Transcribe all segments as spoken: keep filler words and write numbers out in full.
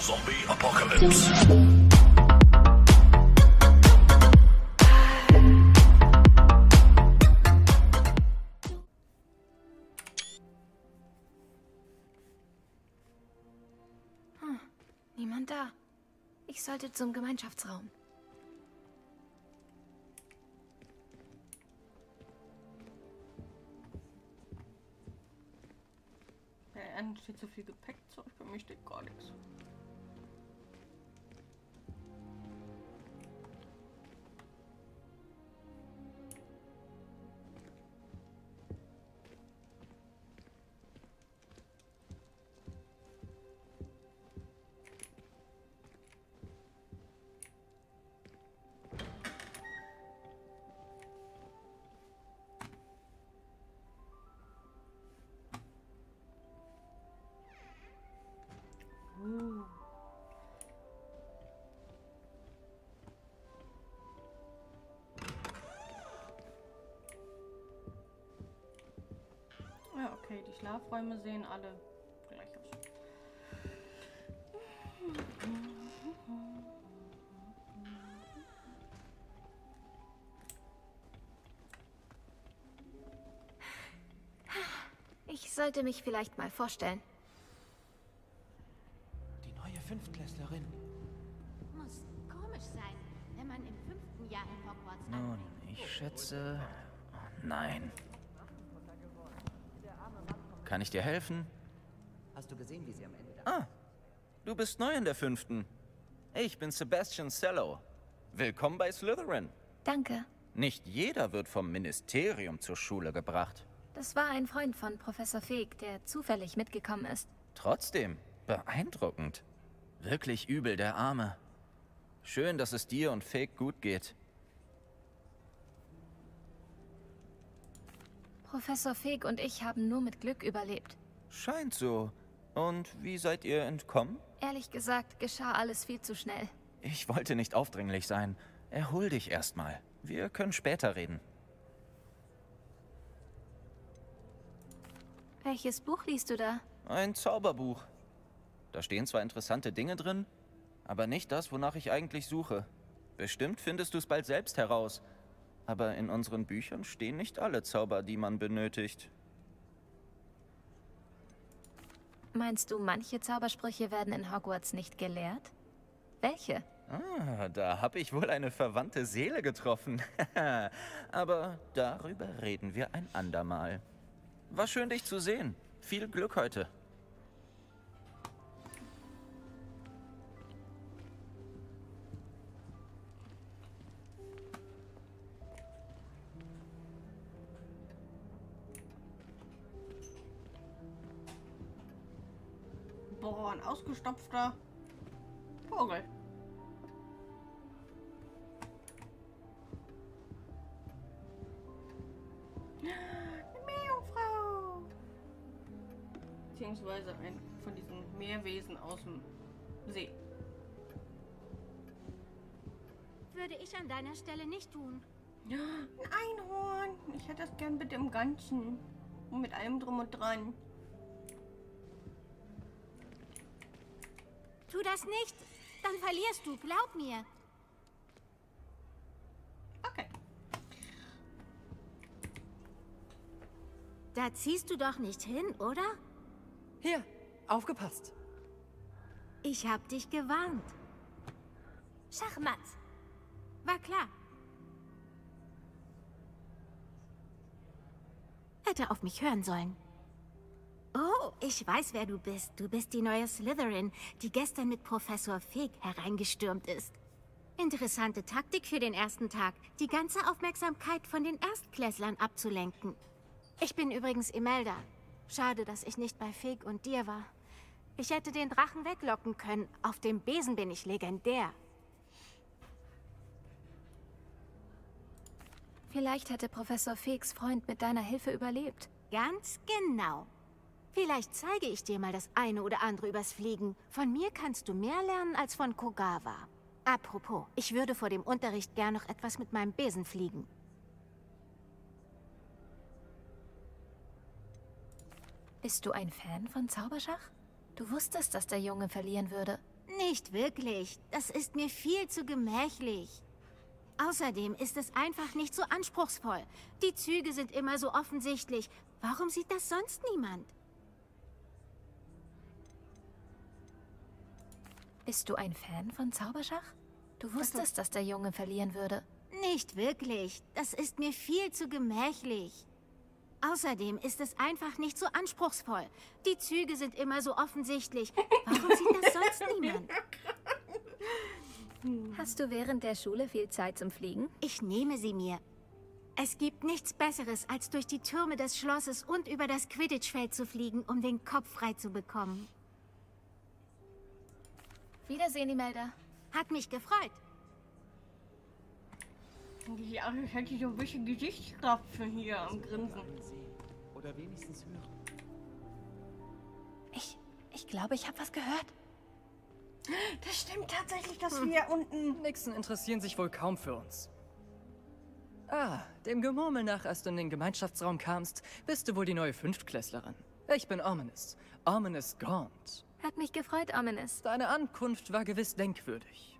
Zombie Apocalypse. Hm, niemand da. Ich sollte zum Gemeinschaftsraum. Er steht so viel Gepäck, so für mich steht gar nichts. Ja, okay, die Schlafräume sehen alle gleich aus. Ich sollte mich vielleicht mal vorstellen. Die neue Fünftklässlerin. Muss komisch sein, wenn man im fünften Jahr in Hogwarts Nun, anfängt. ich schätze... Oh, nein. Kann ich dir helfen? Hast du gesehen, wie sie am Ende... Ah, du bist neu in der fünften. Ich bin Sebastian Sallow. Willkommen bei Slytherin. Danke. Nicht jeder wird vom Ministerium zur Schule gebracht. Das war ein Freund von Professor Fig, der zufällig mitgekommen ist. Trotzdem, beeindruckend. Wirklich übel, der Arme. Schön, dass es dir und Fig gut geht. Professor Fig und ich haben nur mit Glück überlebt. Scheint so. Und wie seid ihr entkommen? Ehrlich gesagt, geschah alles viel zu schnell. Ich wollte nicht aufdringlich sein. Erhol dich erstmal. Wir können später reden. Welches Buch liest du da? Ein Zauberbuch. Da stehen zwar interessante Dinge drin, aber nicht das, wonach ich eigentlich suche. Bestimmt findest du es bald selbst heraus. Aber in unseren Büchern stehen nicht alle Zauber, die man benötigt. Meinst du, manche Zaubersprüche werden in Hogwarts nicht gelehrt? Welche? Ah, da habe ich wohl eine verwandte Seele getroffen. Aber darüber reden wir ein andermal. War schön, dich zu sehen. Viel Glück heute. Boah, ein ausgestopfter Vogel. Eine Meerjungfrau. Beziehungsweise ein von diesen Meerwesen aus dem See. Würde ich an deiner Stelle nicht tun. Ein Einhorn. Ich hätte das gern mit dem Ganzen. Und mit allem drum und dran. Tu das nicht, dann verlierst du, glaub mir. Okay. Da ziehst du doch nicht hin, oder? Hier, aufgepasst. Ich hab dich gewarnt. Schachmatt. War klar. Hätte auf mich hören sollen. Oh, ich weiß, wer du bist. Du bist die neue Slytherin, die gestern mit Professor Fig hereingestürmt ist. Interessante Taktik für den ersten Tag, die ganze Aufmerksamkeit von den Erstklässlern abzulenken. Ich bin übrigens Imelda. Schade, dass ich nicht bei Fig und dir war. Ich hätte den Drachen weglocken können. Auf dem Besen bin ich legendär. Vielleicht hätte Professor Figs Freund mit deiner Hilfe überlebt. Ganz genau. Vielleicht zeige ich dir mal das eine oder andere übers Fliegen. Von mir kannst du mehr lernen als von Kogawa. Apropos, ich würde vor dem Unterricht gern noch etwas mit meinem Besen fliegen. Bist du ein Fan von Zauberschach? Du wusstest, dass der Junge verlieren würde. Nicht wirklich. Das ist mir viel zu gemächlich. Außerdem ist es einfach nicht so anspruchsvoll. Die Züge sind immer so offensichtlich. Warum sieht das sonst niemand? Bist du ein Fan von Zauberschach? Du wusstest, dass der Junge verlieren würde. Nicht wirklich. Das ist mir viel zu gemächlich. Außerdem ist es einfach nicht so anspruchsvoll. Die Züge sind immer so offensichtlich. Warum sieht das sonst niemand? Hast du während der Schule viel Zeit zum Fliegen? Ich nehme sie mir. Es gibt nichts Besseres, als durch die Türme des Schlosses und über das Quidditch-Feld zu fliegen, um den Kopf frei zu bekommen. Wiedersehen, Imelda. Hat mich gefreut. Ja, ich hätte so ein bisschen Gesichtskrapfen hier am Grinsen. Oder wenigstens hören. Ich, ich glaube, ich habe was gehört. Das stimmt tatsächlich, dass wir unten... Nixon interessieren sich wohl kaum für uns. Ah, dem Gemurmel nach, als du in den Gemeinschaftsraum kamst, bist du wohl die neue Fünftklässlerin. Ich bin Ominous. Ominous Gaunt. Hat mich gefreut, Ominous. Deine Ankunft war gewiss denkwürdig.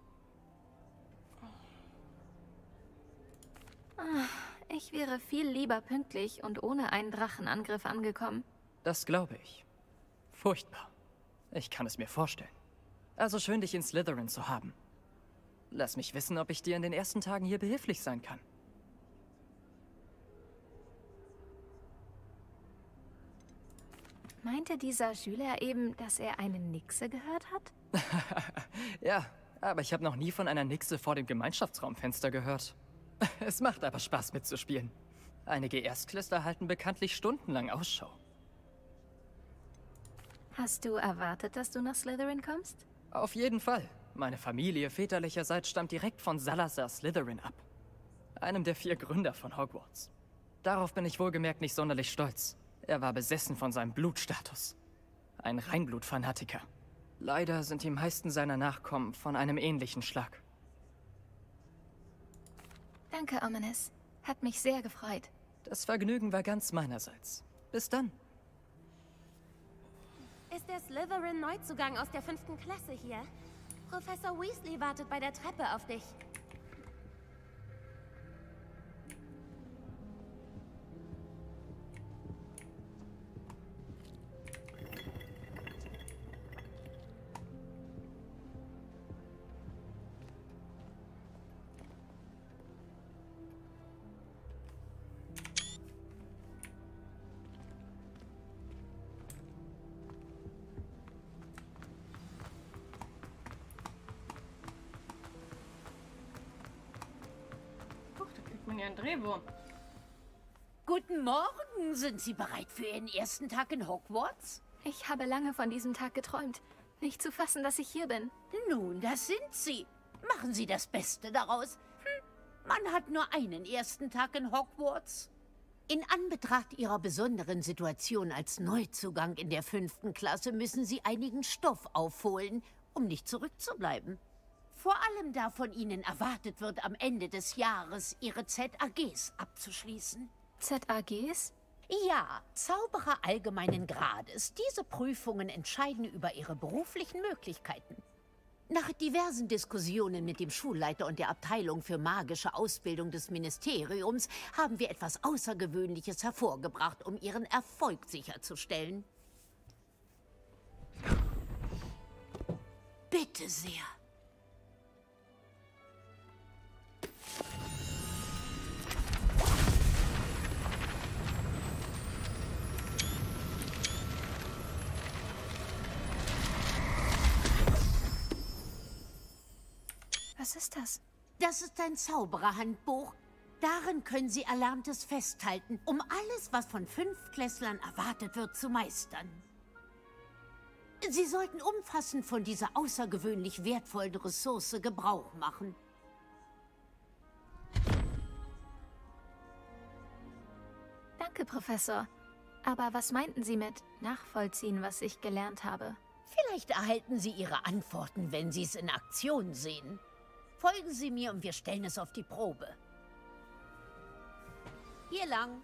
Ich wäre viel lieber pünktlich und ohne einen Drachenangriff angekommen. Das glaube ich. Furchtbar. Ich kann es mir vorstellen. Also schön, dich in Slytherin zu haben. Lass mich wissen, ob ich dir in den ersten Tagen hier behilflich sein kann. Meinte dieser Schüler eben, dass er eine Nixe gehört hat? Ja, aber ich habe noch nie von einer Nixe vor dem Gemeinschaftsraumfenster gehört. Es macht aber Spaß mitzuspielen. Einige Erstklässler halten bekanntlich stundenlang Ausschau. Hast du erwartet, dass du nach Slytherin kommst? Auf jeden Fall. Meine Familie väterlicherseits stammt direkt von Salazar Slytherin ab. Einem der vier Gründer von Hogwarts. Darauf bin ich wohlgemerkt nicht sonderlich stolz. Er war besessen von seinem Blutstatus. Ein Reinblutfanatiker. Leider sind die meisten seiner Nachkommen von einem ähnlichen Schlag. Danke, Ominous. Hat mich sehr gefreut. Das Vergnügen war ganz meinerseits. Bis dann. Ist der Slytherin-Neuzugang aus der fünften Klasse hier? Professor Weasley wartet bei der Treppe auf dich. Ein Drehwurm. Guten Morgen. Sind Sie bereit für Ihren ersten Tag in Hogwarts? Ich habe lange von diesem Tag geträumt. Nicht zu fassen, dass ich hier bin. Nun, das sind Sie. Machen Sie das Beste daraus. Hm, man hat nur einen ersten Tag in Hogwarts. In Anbetracht Ihrer besonderen Situation als Neuzugang in der fünften Klasse müssen Sie einigen Stoff aufholen, um nicht zurückzubleiben. Vor allem da von Ihnen erwartet wird, am Ende des Jahres Ihre Z A Gs abzuschließen. Z A Gs? Ja, Zauberer allgemeinen Grades. Diese Prüfungen entscheiden über Ihre beruflichen Möglichkeiten. Nach diversen Diskussionen mit dem Schulleiter und der Abteilung für magische Ausbildung des Ministeriums haben wir etwas Außergewöhnliches hervorgebracht, um Ihren Erfolg sicherzustellen. Bitte sehr. Was ist das? Das ist ein Zaubererhandbuch. Darin können Sie Erlerntes festhalten, um alles, was von Fünftklässlern erwartet wird, zu meistern. Sie sollten umfassend von dieser außergewöhnlich wertvollen Ressource Gebrauch machen. Danke, Professor. Aber was meinten Sie mit nachvollziehen, was ich gelernt habe? Vielleicht erhalten Sie Ihre Antworten, wenn Sie es in Aktion sehen. Folgen Sie mir und wir stellen es auf die Probe. Hier lang.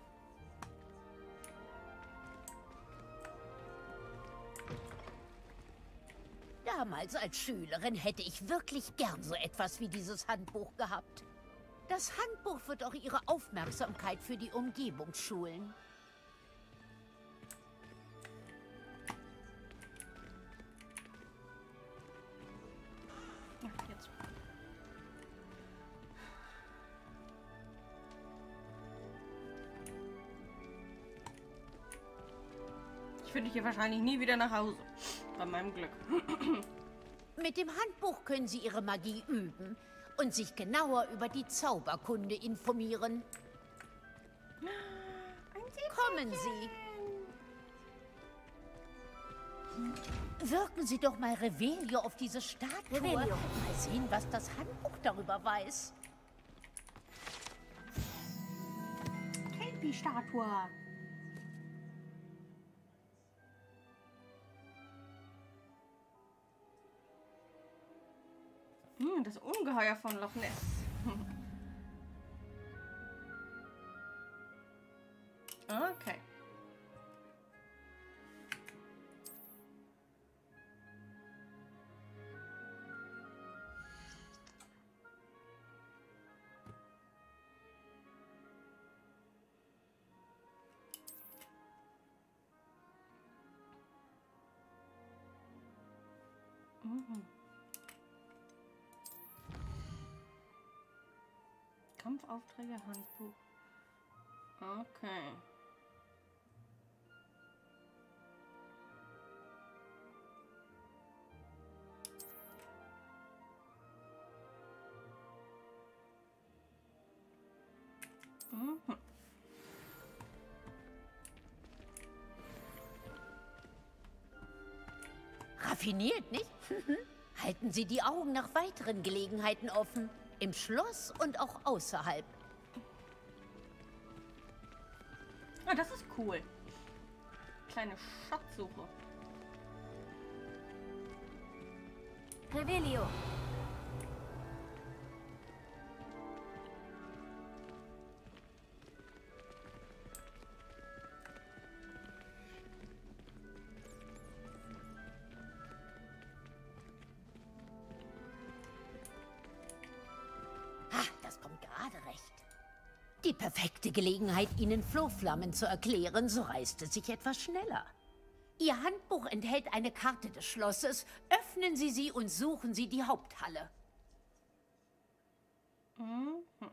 Da Damals als Schülerin hätte ich wirklich gern so etwas wie dieses Handbuch gehabt. Das Handbuch wird auch Ihre Aufmerksamkeit für die Umgebung schulen. Ja, jetzt. Ich finde hier wahrscheinlich nie wieder nach Hause. Bei meinem Glück. Mit dem Handbuch können Sie Ihre Magie üben und sich genauer über die Zauberkunde informieren. Kommen Sie. Wirken Sie doch mal Revelio auf diese Statue. Revelio. Mal sehen, was das Handbuch darüber weiß. Kelpie-Statue. Hm, das Ungeheuer von Loch Ness. Okay. Mhm. Kampfaufträge, Handbuch. Okay. Mhm. Raffiniert, nicht? Halten Sie die Augen nach weiteren Gelegenheiten offen. Im Schloss und auch außerhalb. Ah, das ist cool. Kleine Schatzsuche. Revelio. Die perfekte Gelegenheit, Ihnen Flohflammen zu erklären, so reißt es sich etwas schneller. Ihr Handbuch enthält eine Karte des Schlosses. Öffnen Sie sie und suchen Sie die Haupthalle. Mhm.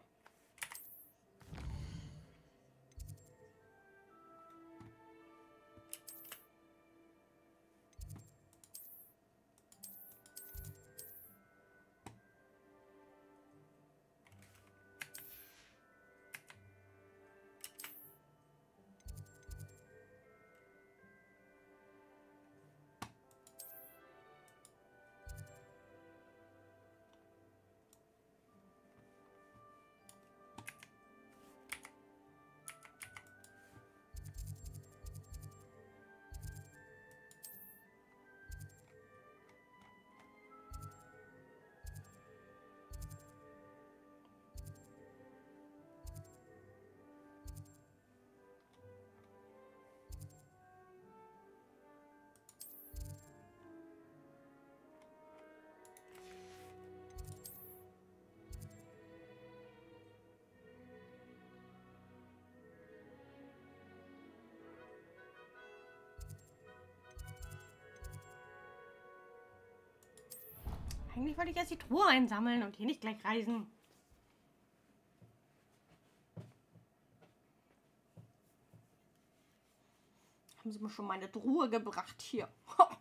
Eigentlich wollte ich erst die Truhe einsammeln und hier nicht gleich reisen. Haben sie mir schon meine Truhe gebracht hier. Ha.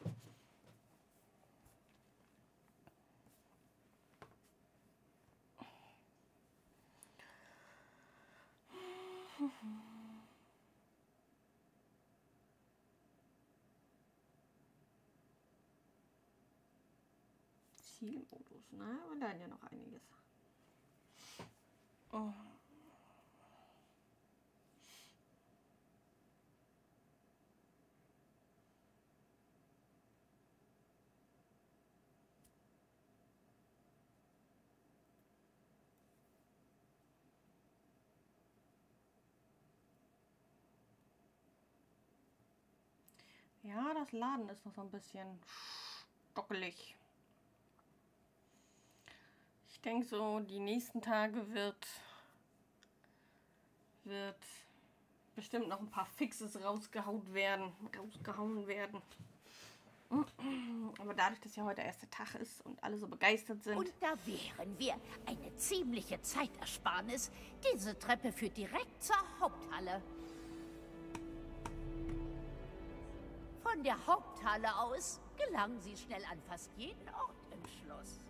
Zielmodus, ne? Und dann ja noch einiges. Oh. Ja, das Laden ist noch so ein bisschen stockelig. Ich denke so, die nächsten Tage wird, wird bestimmt noch ein paar Fixes rausgehauen werden. Rausgehauen werden. Aber dadurch, dass ja heute der erste Tag ist und alle so begeistert sind. Und da wären wir. Eine ziemliche Zeitersparnis. Diese Treppe führt direkt zur Haupthalle. Von der Haupthalle aus gelangen Sie schnell an fast jeden Ort im Schloss.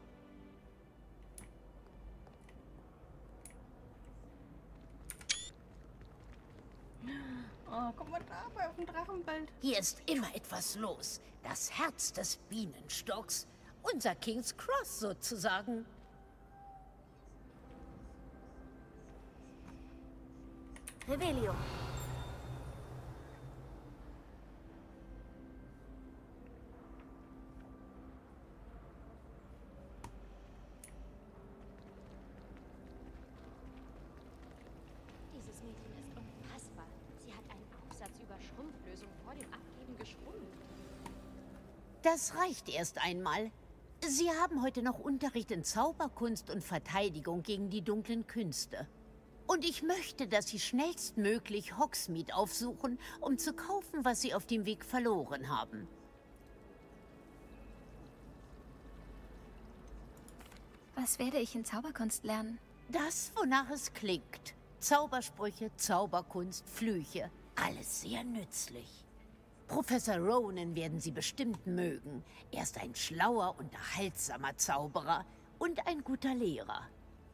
Oh, guck mal da, bei auf dem Drachenbild. Hier ist immer etwas los. Das Herz des Bienenstocks. Unser King's Cross sozusagen. Revelio. Dieses Mädchen ist unfassbar. Sie hat einen Aufsatz über Schrumpflösung vor dem Abgeben geschrumpft. Das reicht erst einmal. Sie haben heute noch Unterricht in Zauberkunst und Verteidigung gegen die dunklen Künste. Und ich möchte, dass Sie schnellstmöglich Hogsmeade aufsuchen, um zu kaufen, was Sie auf dem Weg verloren haben. Was werde ich in Zauberkunst lernen? Das, wonach es klingt. Zaubersprüche, Zauberkunst, Flüche. Alles sehr nützlich. Professor Ronen werden Sie bestimmt mögen. Er ist ein schlauer, unterhaltsamer Zauberer und ein guter Lehrer.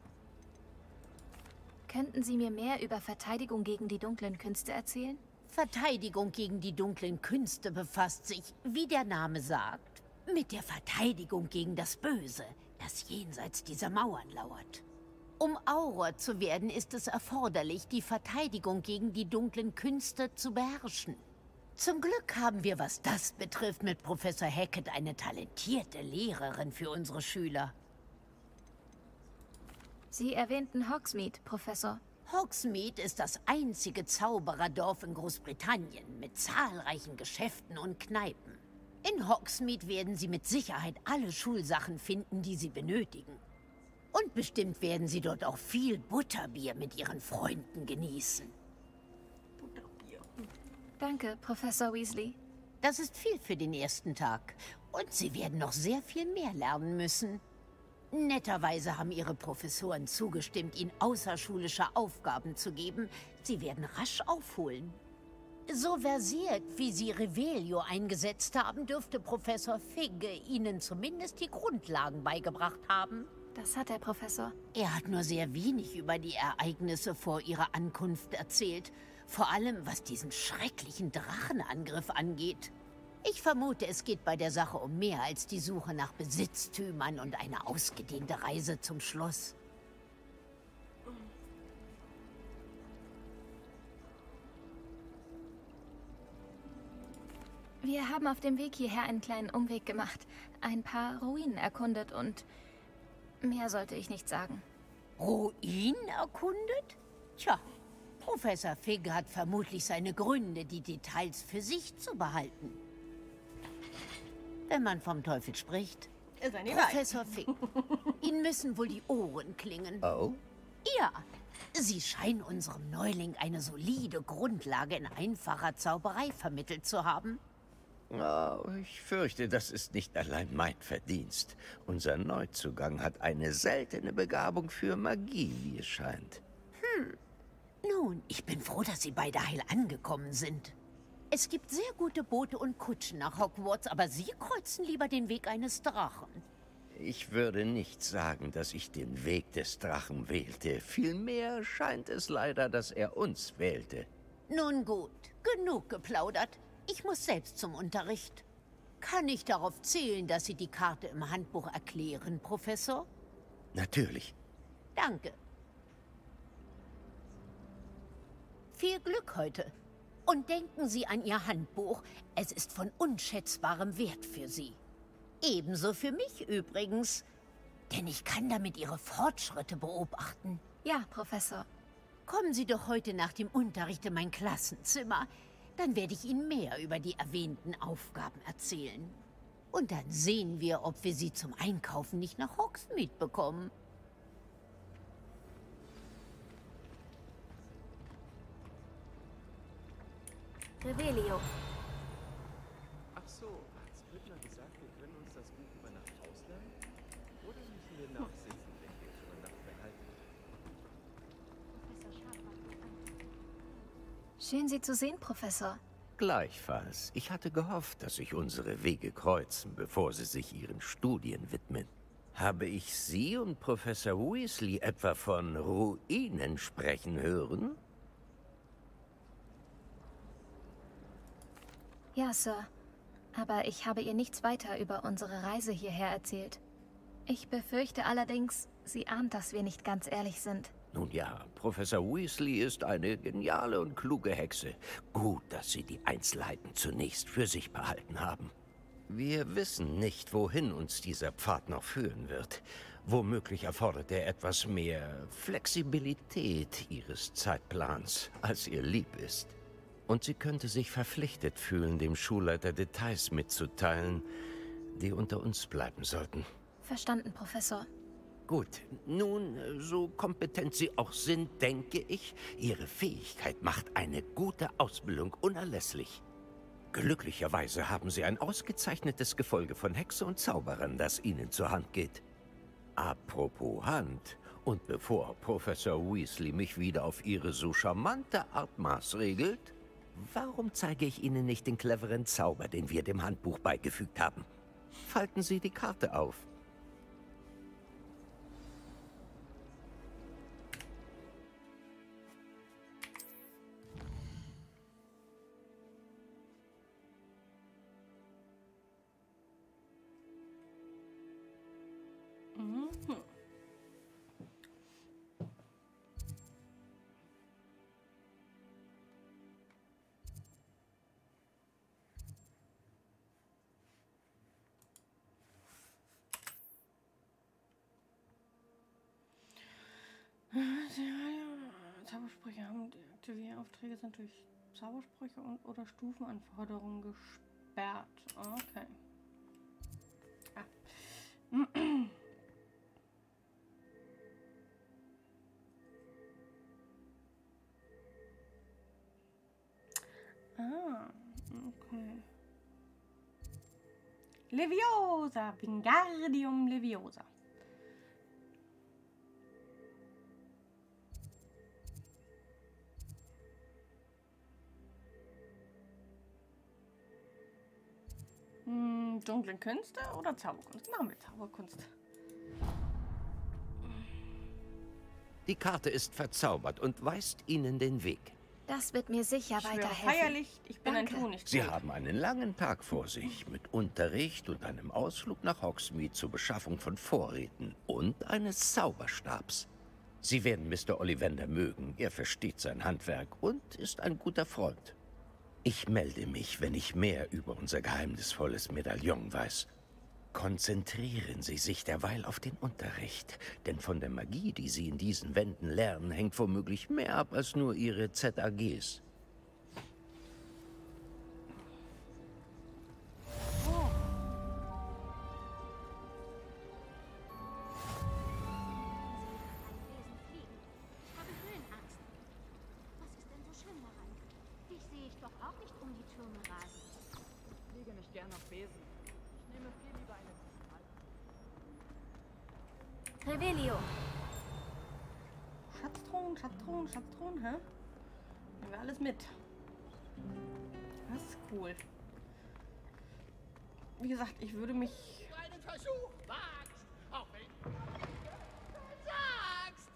Könnten Sie mir mehr über Verteidigung gegen die dunklen Künste erzählen? Verteidigung gegen die dunklen Künste befasst sich, wie der Name sagt, mit der Verteidigung gegen das Böse, das jenseits dieser Mauern lauert. Um Auror zu werden, ist es erforderlich, die Verteidigung gegen die dunklen Künste zu beherrschen. Zum Glück haben wir, was das betrifft, mit Professor Hackett eine talentierte Lehrerin für unsere Schüler. Sie erwähnten Hogsmeade, Professor. Hogsmeade ist das einzige Zaubererdorf in Großbritannien mit zahlreichen Geschäften und Kneipen. In Hogsmeade werden Sie mit Sicherheit alle Schulsachen finden, die Sie benötigen. Und bestimmt werden Sie dort auch viel Butterbier mit Ihren Freunden genießen. Butterbier. Danke, Professor Weasley. Das ist viel für den ersten Tag. Und Sie werden noch sehr viel mehr lernen müssen. Netterweise haben Ihre Professoren zugestimmt, Ihnen außerschulische Aufgaben zu geben. Sie werden rasch aufholen. So versiert, wie Sie Revelio eingesetzt haben, dürfte Professor Figge Ihnen zumindest die Grundlagen beigebracht haben. Das hat der Professor. Er hat nur sehr wenig über die Ereignisse vor Ihrer Ankunft erzählt. Vor allem, was diesen schrecklichen Drachenangriff angeht. Ich vermute, es geht bei der Sache um mehr als die Suche nach Besitztümern und eine ausgedehnte Reise zum Schloss. Wir haben auf dem Weg hierher einen kleinen Umweg gemacht, ein paar Ruinen erkundet und mehr sollte ich nicht sagen. Ruinen erkundet? Tja, Professor Figge hat vermutlich seine Gründe, die Details für sich zu behalten. Wenn man vom Teufel spricht. Ist er nicht Professor Figge, Ihnen müssen wohl die Ohren klingen. Oh? Ja, Sie scheinen unserem Neuling eine solide Grundlage in einfacher Zauberei vermittelt zu haben. Oh, ich fürchte, das ist nicht allein mein Verdienst. Unser Neuzugang hat eine seltene Begabung für Magie, wie es scheint. Hm. Nun, ich bin froh, dass Sie beide heil angekommen sind. Es gibt sehr gute Boote und Kutschen nach Hogwarts, aber Sie kreuzen lieber den Weg eines Drachen. Ich würde nicht sagen, dass ich den Weg des Drachen wählte. Vielmehr scheint es leider, dass er uns wählte. Nun gut, genug geplaudert. Ich muss selbst zum Unterricht. Kann ich darauf zählen, dass Sie die Karte im Handbuch erklären, Professor? Natürlich. Danke. Viel Glück heute. Und denken Sie an Ihr Handbuch. Es ist von unschätzbarem Wert für Sie. Ebenso für mich übrigens. Denn ich kann damit Ihre Fortschritte beobachten. Ja, Professor. Kommen Sie doch heute nach dem Unterricht in mein Klassenzimmer. Dann werde ich Ihnen mehr über die erwähnten Aufgaben erzählen. Und dann sehen wir, ob wir sie zum Einkaufen nicht nach Hogsmeade bekommen. Revelio. Ach so, hat Sprittner gesagt, wir können uns das Buch über Nacht ausleihen? Oder müssen wir nachsitzen, wenn wir es über Nacht behalten? Professor Sharp macht mich an. Schön, Sie zu sehen, Professor. Gleichfalls. Ich hatte gehofft, dass sich unsere Wege kreuzen, bevor Sie sich Ihren Studien widmen. Habe ich Sie und Professor Weasley etwa von Ruinen sprechen hören? Ja, Sir. Aber ich habe ihr nichts weiter über unsere Reise hierher erzählt. Ich befürchte allerdings, sie ahnt, dass wir nicht ganz ehrlich sind. Nun ja, Professor Weasley ist eine geniale und kluge Hexe. Gut, dass Sie die Einzelheiten zunächst für sich behalten haben. Wir wissen nicht, wohin uns dieser Pfad noch führen wird. Womöglich erfordert er etwas mehr Flexibilität Ihres Zeitplans, als ihr lieb ist. Und sie könnte sich verpflichtet fühlen, dem Schulleiter Details mitzuteilen, die unter uns bleiben sollten. Verstanden, Professor. Gut, nun, so kompetent Sie auch sind, denke ich, Ihre Fähigkeit macht eine gute Ausbildung unerlässlich. Glücklicherweise haben Sie ein ausgezeichnetes Gefolge von Hexe und Zauberern, das Ihnen zur Hand geht. Apropos Hand, und bevor Professor Weasley mich wieder auf Ihre so charmante Art maßregelt, warum zeige ich Ihnen nicht den cleveren Zauber, den wir dem Handbuch beigefügt haben? Falten Sie die Karte auf. Mhm. Zaubersprüche haben die Aktivieraufträge sind durch Zaubersprüche und oder Stufenanforderungen gesperrt. Okay. Ah. Ah, okay. Leviosa, Wingardium Leviosa. Hm, dunkle Künste oder Zauberkunst? Machen wir Zauberkunst. Die Karte ist verzaubert und weist Ihnen den Weg. Das wird mir sicher Ich schwöre weiterhelfen. feierlich, ich bin Danke. ein Tunichtod. Sie haben einen langen Tag vor sich mit Unterricht und einem Ausflug nach Hogsmeade zur Beschaffung von Vorräten und eines Zauberstabs. Sie werden Mister Ollivander mögen. Er versteht sein Handwerk und ist ein guter Freund. Ich melde mich, wenn ich mehr über unser geheimnisvolles Medaillon weiß. Konzentrieren Sie sich derweil auf den Unterricht, denn von der Magie, die Sie in diesen Wänden lernen, hängt womöglich mehr ab als nur Ihre Z A Gs. Revelio. Schatztruhen, Schatztruhen, Schatztruhen, hä? Nehmen wir alles mit. Das ist cool. Wie gesagt, ich würde mich... Einen Versuch wagst, auch wenn du sagst.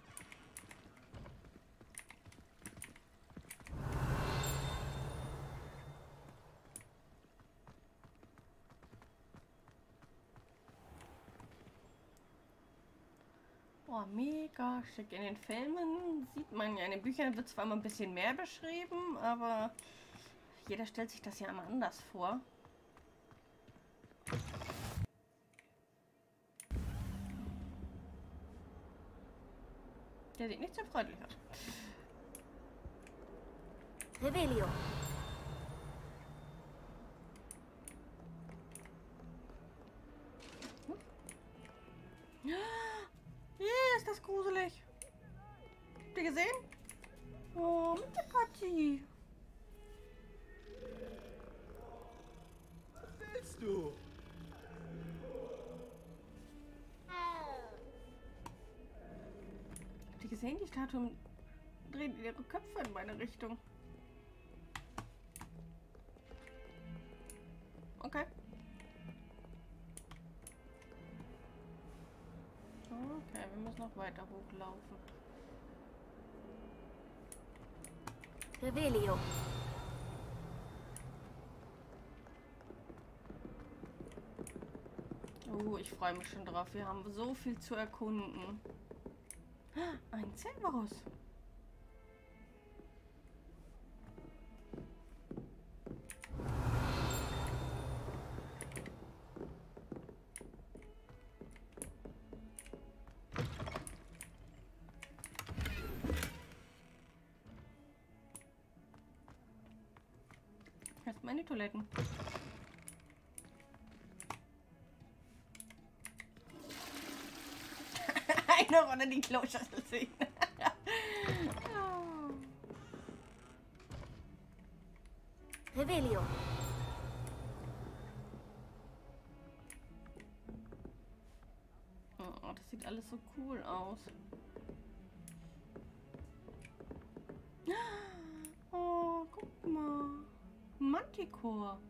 Boah, mega schick. In den Filmen sieht man ja, in den Büchern wird zwar immer ein bisschen mehr beschrieben, aber jeder stellt sich das ja immer anders vor. Der sieht nicht so freundlich aus. Revelio. das gruselig. Habt ihr gesehen? Oh, mit der Party. Was willst du? Habt ihr gesehen? Die Statuen drehen ihre Köpfe in meine Richtung. Okay. Okay, wir müssen noch weiter hochlaufen. Revelio. Oh, ich freue mich schon drauf. Wir haben so viel zu erkunden. Ein Cerberus. Jetzt meine Toiletten. Eine Runde die Kloschüssel ziehen. Oh. Revelio. Oh, das sieht alles so cool aus. Oh, guck mal. Manticore.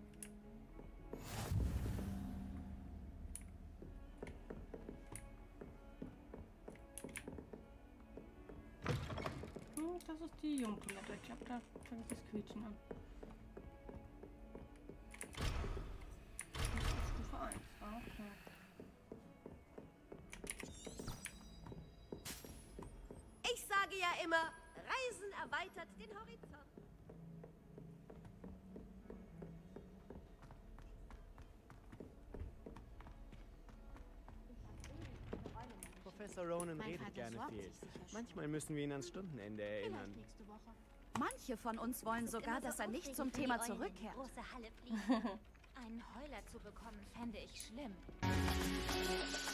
Hm, das ist die Jungtoilette. Ich glaube, da fängt das Quietschen an. Das ist Stufe eins. Okay. Ich sage ja immer, Reisen erweitert den Horizont. Professor Ronan Mein redet Vater gerne sorgt viel. sich sicher schon. Manchmal müssen wir ihn ans Stundenende erinnern. Nächste Woche. Manche von uns wollen sogar, dass er nicht zum Thema zurückkehrt. Große Halle fliegen. Einen Heuler zu bekommen, fände ich schlimm.